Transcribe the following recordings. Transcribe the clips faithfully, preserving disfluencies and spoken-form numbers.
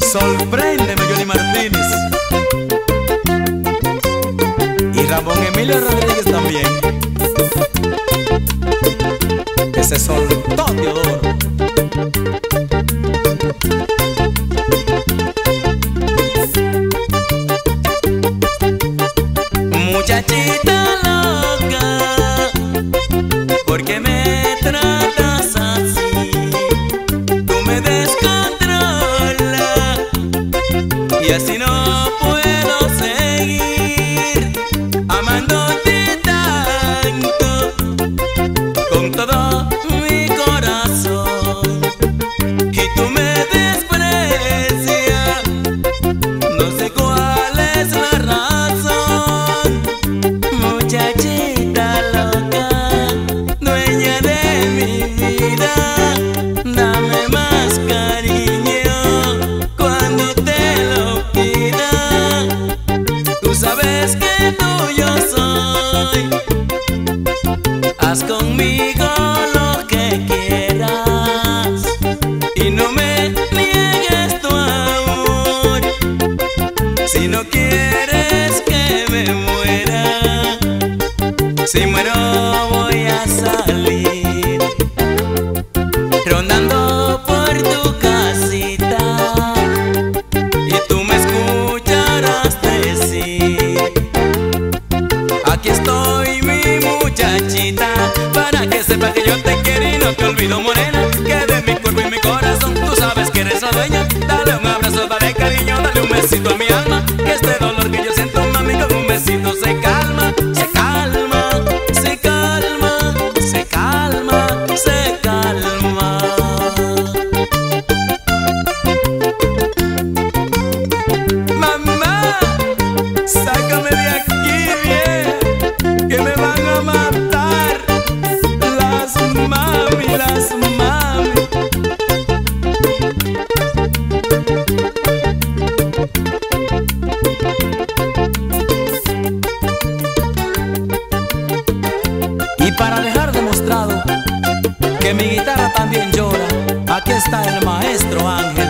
Sorpréndeme, Johnny Martínez. Y Ramón Emilio Rodríguez también, que se soltó Teodoro. Muchachita loca, ¿por qué me tratas así? Tú me descontrolas y así no puedo seguir amándote tanto con todo mi corazón. Y tú me desprecias, no sé cuál es la razón. Muchachita loca, dueña de mi vida, dame más cariño cuando te lo pida. Tú sabes que tuyo soy, haz conmigo lo que quieras y no me niegues tu amor. Si no quieres que me muera, si muero voy a salir rondando por tu casita y tú me escucharás decir: aquí estoy, mi muchachita, para que sepa que yo te quiero y no te olvido, morena, que de mi cuerpo y mi corazón tú sabes que eres la dueña. Dale un abrazo, dale cariño, dale un besito a mi alma, que este dolor que yo siento, mami, con un besito se calma, se calma, se calma, se calma, se calma. Mamá, sácame de aquí, bien, que me van a matar las mami, las mami. Y para dejar demostrado que mi guitarra también llora, aquí está el maestro Ángel.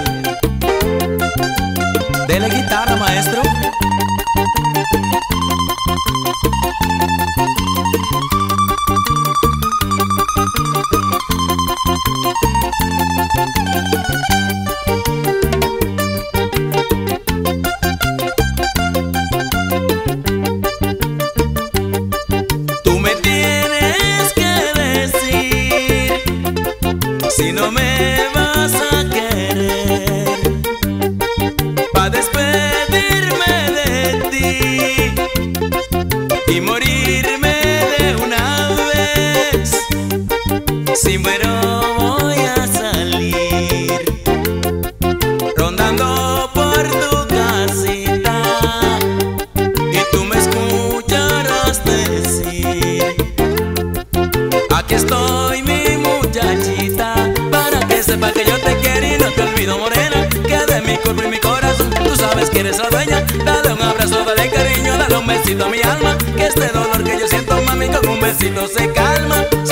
Dele guitarra, maestro. Tú me tienes que decir si no me vas a querer, pa' despedirme de ti y morirme de una vez. Si muero voy a salir rondando por tu casita y tú me escucharás decir: aquí estoy, mi muchachita, para que sepa que yo te quiero y no te olvido, morena, que de mi cuerpo y mi corazón tú sabes que eres la dueña. Dale un abrazo, dale cariño, dale un besito a mi alma, que este dolor que yo siento, mami, con un besito se calma.